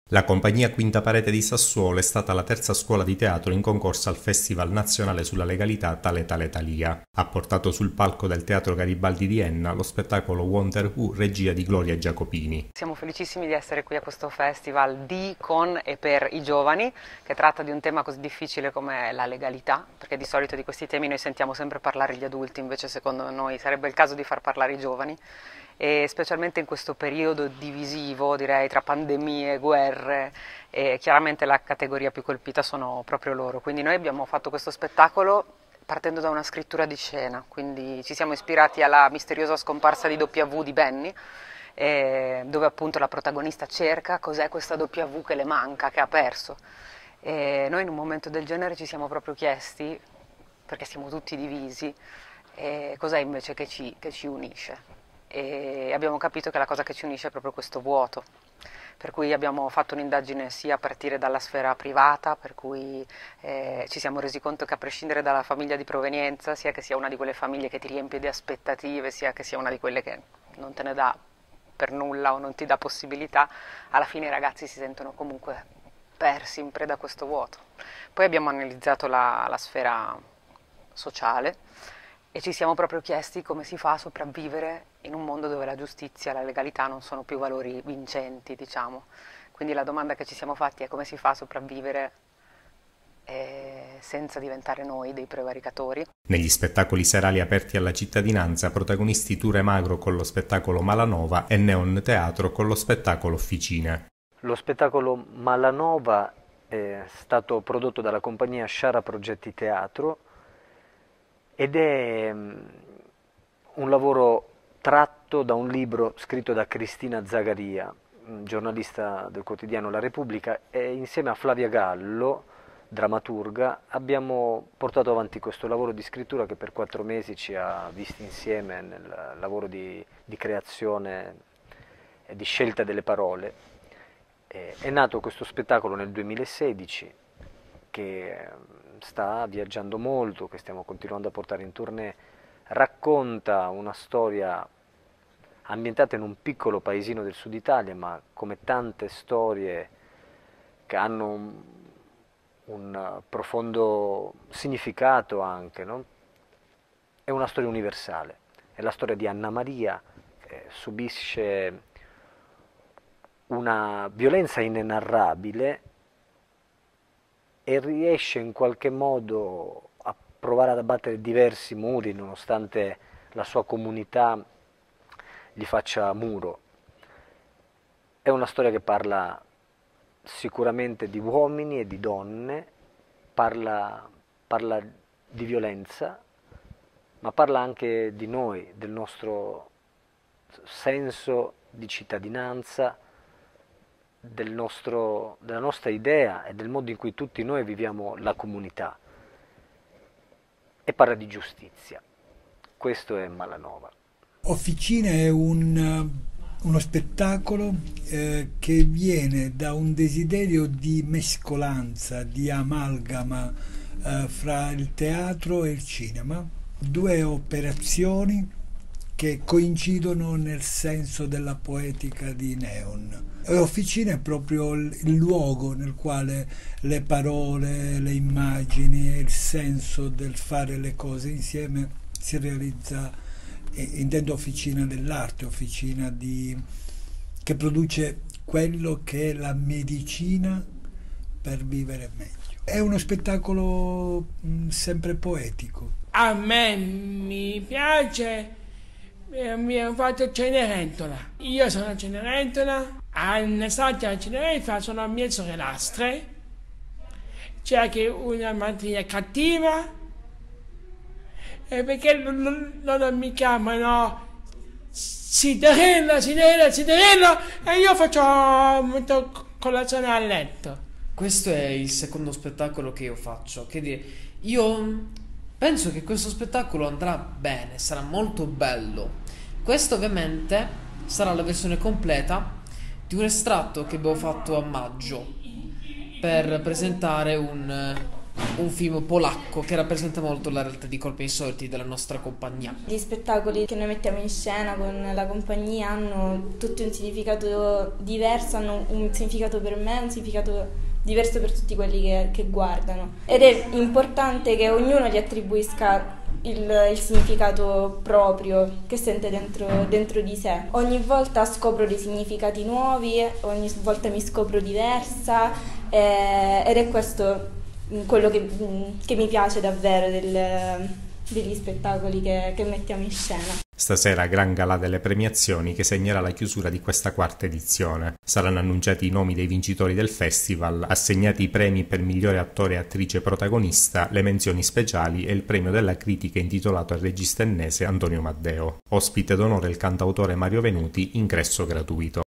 La compagnia Quinta Parete di Sassuolo è stata la terza scuola di teatro in concorso al Festival Nazionale sulla Legalità Tale Tale Thalia. Ha portato sul palco del Teatro Garibaldi di Enna lo spettacolo Wonder Who, regia di Gloria Giacopini. Siamo felicissimi di essere qui a questo festival di, con e per i giovani, che tratta di un tema così difficile come la legalità, perché di solito di questi temi noi sentiamo sempre parlare gli adulti, invece secondo noi sarebbe il caso di far parlare i giovani. E specialmente in questo periodo divisivo, direi, tra pandemie, guerre, e chiaramente la categoria più colpita sono proprio loro. Quindi noi abbiamo fatto questo spettacolo partendo da una scrittura di scena, quindi ci siamo ispirati alla misteriosa scomparsa di W di Benny, dove appunto la protagonista cerca cos'è questa W che le manca, che ha perso. E noi in un momento del genere ci siamo proprio chiesti, perché siamo tutti divisi, cos'è invece che ci unisce. E abbiamo capito che la cosa che ci unisce è proprio questo vuoto, per cui abbiamo fatto un'indagine sia a partire dalla sfera privata, per cui ci siamo resi conto che a prescindere dalla famiglia di provenienza, sia che sia una di quelle famiglie che ti riempie di aspettative, sia che sia una di quelle che non te ne dà per nulla o non ti dà possibilità, alla fine i ragazzi si sentono comunque persi in preda a questo vuoto. Poi abbiamo analizzato la sfera sociale e ci siamo proprio chiesti come si fa a sopravvivere in un mondo dove la giustizia e la legalità non sono più valori vincenti, diciamo. Quindi la domanda che ci siamo fatti è come si fa a sopravvivere senza diventare noi dei prevaricatori. Negli spettacoli serali aperti alla cittadinanza, protagonisti Ture Magro con lo spettacolo Malanova e Neon Teatro con lo spettacolo Officine. Lo spettacolo Malanova è stato prodotto dalla compagnia Sciara Progetti Teatro ed è un lavoro tratto da un libro scritto da Cristina Zagaria, giornalista del quotidiano La Repubblica, e insieme a Flavia Gallo, drammaturga, abbiamo portato avanti questo lavoro di scrittura che per 4 mesi ci ha visti insieme nel lavoro di creazione e di scelta delle parole. È nato questo spettacolo nel 2016 che sta viaggiando molto, che stiamo continuando a portare in tournée, racconta una storia ambientata in un piccolo paesino del sud Italia, ma come tante storie che hanno un profondo significato anche, no? È una storia universale, è la storia di Anna Maria che subisce una violenza inenarrabile e riesce in qualche modo a provare ad abbattere diversi muri nonostante la sua comunità gli faccia muro. È una storia che parla sicuramente di uomini e di donne, parla di violenza, ma parla anche di noi, del nostro senso di cittadinanza, della nostra idea e del modo in cui tutti noi viviamo la comunità, e parla di giustizia. Questo è Malanova. Officine è uno spettacolo che viene da un desiderio di mescolanza, di amalgama fra il teatro e il cinema, 2 operazioni che coincidono nel senso della poetica di Neon. E Officine è proprio il luogo nel quale le parole, le immagini e il senso del fare le cose insieme si realizza. Intendo officina dell'arte, officina che produce quello che è la medicina per vivere meglio. È uno spettacolo sempre poetico. A me mi piace, mi hanno fatto Cenerentola. Io sono Cenerentola, estate a Cenerentola sono mie sorellastre, c'è anche una madrina cattiva, perché loro mi chiamano Cinderella, Cinderella, Cinderella, e io metto colazione a letto. Questo è il secondo spettacolo che io faccio. Io penso che questo spettacolo andrà bene, sarà molto bello. Questo ovviamente sarà la versione completa di un estratto che abbiamo fatto a maggio per presentare un un film polacco che rappresenta molto la realtà di Colpi Insoliti della nostra compagnia. Gli spettacoli che noi mettiamo in scena con la compagnia hanno tutti un significato diverso, hanno un significato per me, un significato diverso per tutti quelli che guardano. Ed è importante che ognuno gli attribuisca il significato proprio che sente dentro di sé. Ogni volta scopro dei significati nuovi, ogni volta mi scopro diversa ed è questo quello che mi piace davvero degli spettacoli che mettiamo in scena. Stasera gran galà delle premiazioni che segnerà la chiusura di questa quarta edizione. Saranno annunciati i nomi dei vincitori del festival, assegnati i premi per migliore attore e attrice protagonista, le menzioni speciali e il premio della critica intitolato al regista ennese Antonio Maddeo. Ospite d'onore il cantautore Mario Venuti, ingresso gratuito.